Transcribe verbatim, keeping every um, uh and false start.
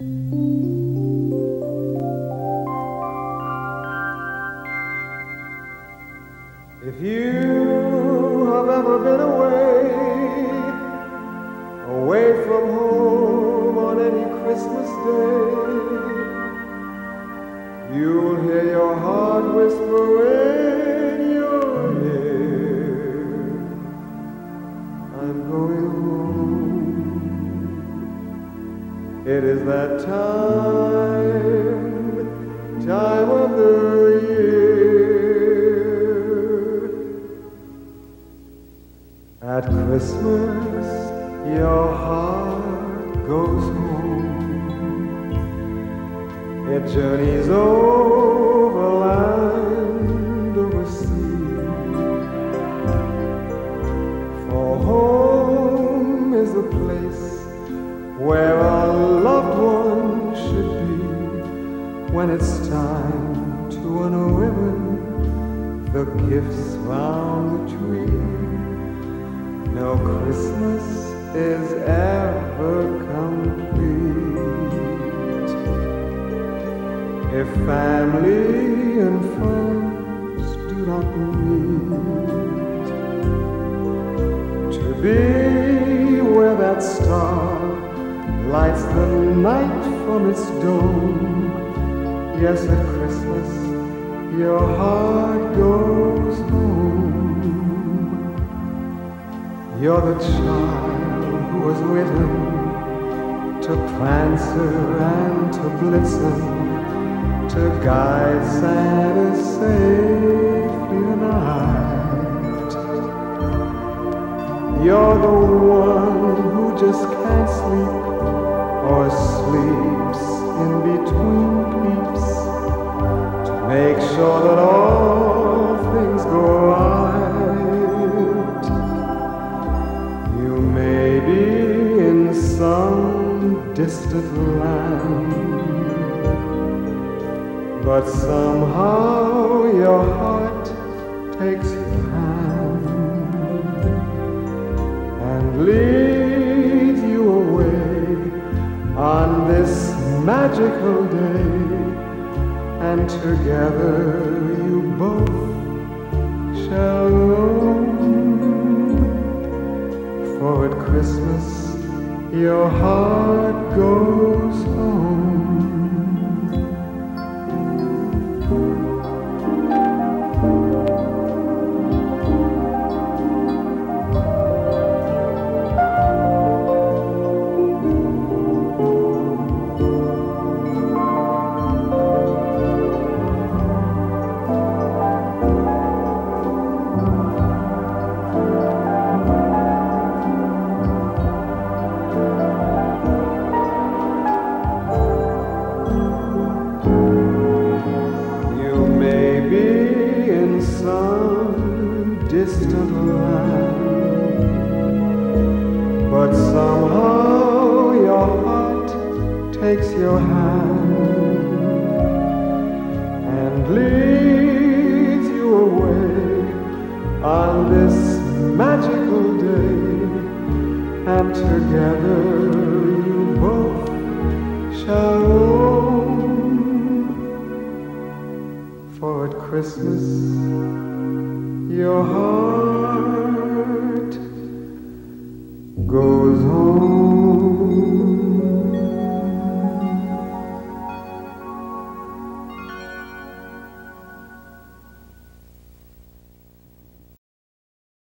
If you have ever been away, away from home on any Christmas day, you'll hear your heart whisper in your ear, I'm going home. It is that time, time of the year. At Christmas, your heart goes home. It journeys over land, over sea. For home is the place where a loved one should be when it's time to unribbon the gifts round the tree. No Christmas is ever complete if family and friends do not meet. To be where that star lights the night from its dome. Yes, at Christmas your heart goes home. You're the child who was written to Prancer and to Blitzen, to guide Santa safely tonight. You're the one who just can't sleep or sleeps in between peeps to make sure that all things go right. You may be in some distant land, but somehow your heart takes your hand and leads you away on this magical day, and together you both shall roam. For at Christmas your heart goes home. Distant land, but somehow your heart takes your hand and leads you away on this magical day, and together you both shall roam. For at Christmas your heart goes home.